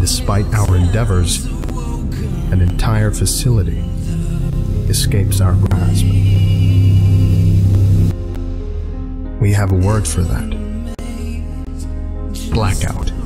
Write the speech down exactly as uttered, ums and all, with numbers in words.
despite our endeavors, an entire facility escapes our grasp. We have a word for that. Blackout.